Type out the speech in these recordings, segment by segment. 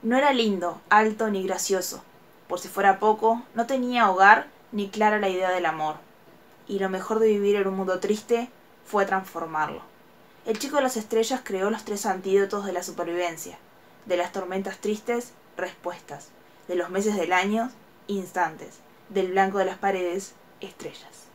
No era lindo, alto ni gracioso. Por si fuera poco, no tenía hogar ni clara la idea del amor. Y lo mejor de vivir en un mundo triste fue transformarlo. El chico de las estrellas creó los 3 antídotos de la supervivencia. De las tormentas tristes, respuestas. De los meses del año, instantes. Del blanco de las paredes, estrellas.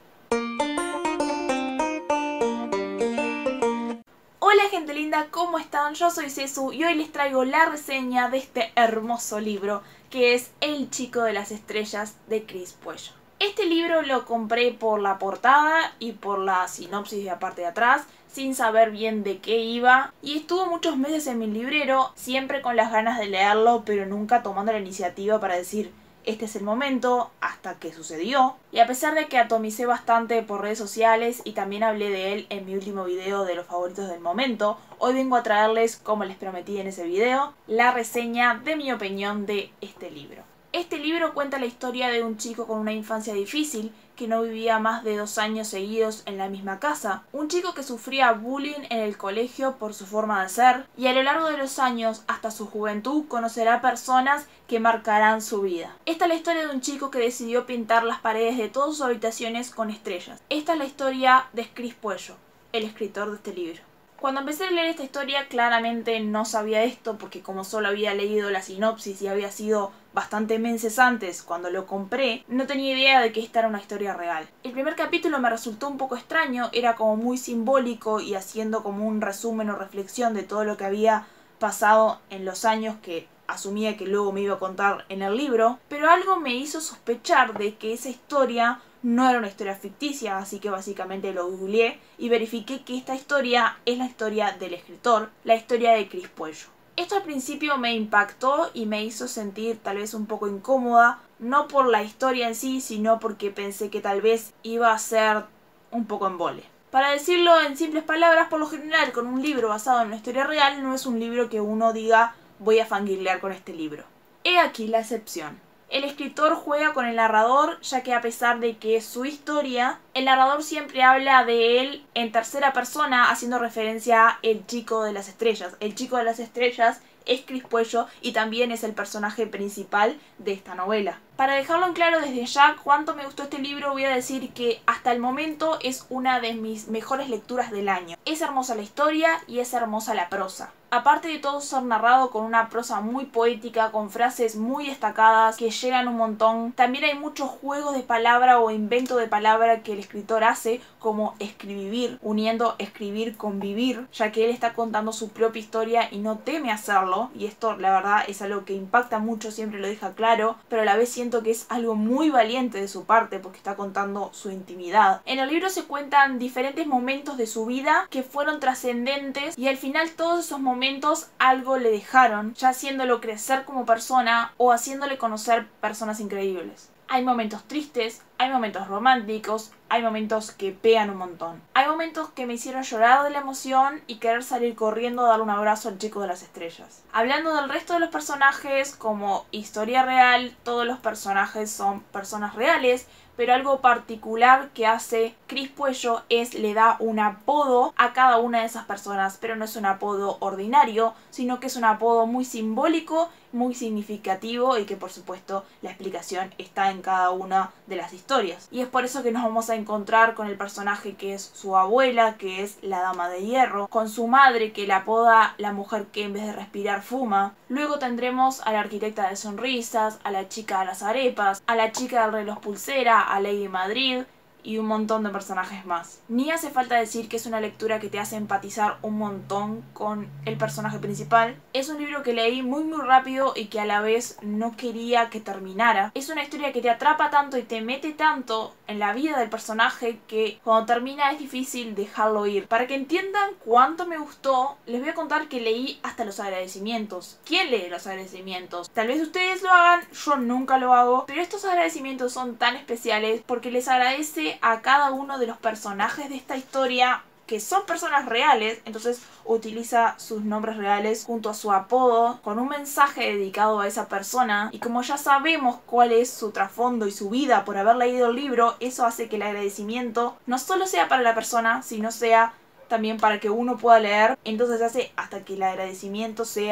Hola gente linda, ¿cómo están? Yo soy Cesu y hoy les traigo la reseña de este hermoso libro que es El chico de las estrellas de Chris Puello. Este libro lo compré por la portada y por la sinopsis de la parte de atrás, sin saber bien de qué iba, y estuvo muchos meses en mi librero, siempre con las ganas de leerlo, pero nunca tomando la iniciativa para decir este es el momento, hasta que sucedió. Y a pesar de que atomicé bastante por redes sociales y también hablé de él en mi último video de los favoritos del momento, hoy vengo a traerles, como les prometí en ese video, la reseña de mi opinión de este libro. Este libro cuenta la historia de un chico con una infancia difícil, que no vivía más de 2 años seguidos en la misma casa, un chico que sufría bullying en el colegio por su forma de ser, y a lo largo de los años, hasta su juventud, conocerá personas que marcarán su vida. Esta es la historia de un chico que decidió pintar las paredes de todas sus habitaciones con estrellas. Esta es la historia de Chris Puello, el escritor de este libro. Cuando empecé a leer esta historia claramente no sabía esto porque como solo había leído la sinopsis y había sido bastante meses antes cuando lo compré, no tenía idea de que esta era una historia real. El primer capítulo me resultó un poco extraño, era como muy simbólico y haciendo como un resumen o reflexión de todo lo que había pasado en los años que asumía que luego me iba a contar en el libro, pero algo me hizo sospechar de que esa historia no era una historia ficticia, así que básicamente lo googleé y verifiqué que esta historia es la historia del escritor, la historia de Chris Puello. Esto al principio me impactó y me hizo sentir tal vez un poco incómoda, no por la historia en sí, sino porque pensé que tal vez iba a ser un poco embole. Para decirlo en simples palabras, por lo general con un libro basado en una historia real no es un libro que uno diga voy a fangirlear con este libro. He aquí la excepción. El escritor juega con el narrador, ya que a pesar de que es su historia, el narrador siempre habla de él en tercera persona, haciendo referencia a el chico de las estrellas. El chico de las estrellas es Chris Puello y también es el personaje principal de esta novela. Para dejarlo en claro desde ya cuánto me gustó este libro, voy a decir que hasta el momento es una de mis mejores lecturas del año. Es hermosa la historia y es hermosa la prosa. Aparte de todo ser narrado con una prosa muy poética, con frases muy destacadas que llegan un montón, también hay muchos juegos de palabra o invento de palabra que el escritor hace, como escribir, uniendo escribir con vivir, ya que él está contando su propia historia y no teme hacerlo, y esto la verdad es algo que impacta mucho, siempre lo deja claro, pero a la vez siento que es algo muy valiente de su parte porque está contando su intimidad. En el libro se cuentan diferentes momentos de su vida que fueron trascendentes y al final todos esos momentos algo le dejaron, ya haciéndolo crecer como persona o haciéndole conocer personas increíbles. Hay momentos tristes, hay momentos románticos, hay momentos que pegan un montón. Hay momentos que me hicieron llorar de la emoción y querer salir corriendo a darle un abrazo al chico de las estrellas. Hablando del resto de los personajes, como historia real, todos los personajes son personas reales, pero algo particular que hace Chris Puello es le da un apodo a cada una de esas personas, pero no es un apodo ordinario, sino que es un apodo muy simbólico, muy significativo y que por supuesto la explicación está en cada una de las historias. Y es por eso que nos vamos a encontrar con el personaje que es su abuela, que es la Dama de Hierro, con su madre que la apoda la mujer que en vez de respirar fuma. Luego tendremos a la arquitecta de sonrisas, a la chica de las arepas, a la chica del reloj pulsera, a Lady Madrid y un montón de personajes más. Ni hace falta decir que es una lectura que te hace empatizar un montón con el personaje principal. Es un libro que leí muy rápido y que a la vez no quería que terminara. Es una historia que te atrapa tanto y te mete tanto en la vida del personaje que cuando termina es difícil dejarlo ir. Para que entiendan cuánto me gustó, les voy a contar que leí hasta los agradecimientos. ¿Quién lee los agradecimientos? Tal vez ustedes lo hagan, yo nunca lo hago, pero estos agradecimientos son tan especiales porque les agradece a cada uno de los personajes de esta historia que son personas reales, entonces utiliza sus nombres reales junto a su apodo con un mensaje dedicado a esa persona, y como ya sabemos cuál es su trasfondo y su vida por haber leído el libro, eso hace que el agradecimiento no solo sea para la persona, sino sea también para que uno pueda leer, entonces hace hasta que el agradecimiento sea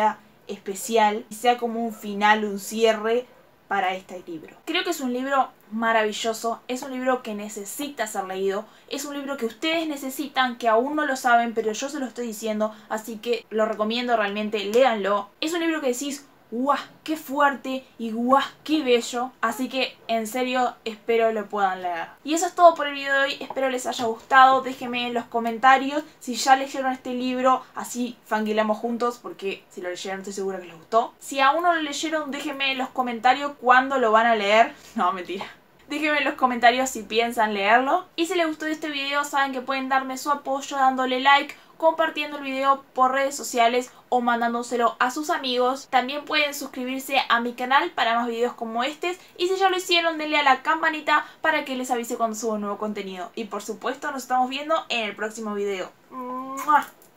especial y sea como un final, un cierre para este libro. Creo que es un libro maravilloso, es un libro que necesita ser leído, es un libro que ustedes necesitan, que aún no lo saben, pero yo se lo estoy diciendo, así que lo recomiendo realmente, léanlo. Es un libro que decís, ¡guau! ¡Qué fuerte! Y ¡guau! ¡Qué bello! Así que en serio espero lo puedan leer. Y eso es todo por el video de hoy, espero les haya gustado, déjenme en los comentarios si ya leyeron este libro, así fangirlamos juntos, porque si lo leyeron estoy segura que les gustó. Si aún no lo leyeron, déjenme en los comentarios cuándo lo van a leer. No, mentira. Déjenme en los comentarios si piensan leerlo. Y si les gustó este video, saben que pueden darme su apoyo dándole like, compartiendo el video por redes sociales o mandándoselo a sus amigos. También pueden suscribirse a mi canal para más videos como este. Y si ya lo hicieron, denle a la campanita para que les avise cuando subo nuevo contenido. Y por supuesto, nos estamos viendo en el próximo video. ¡Mua!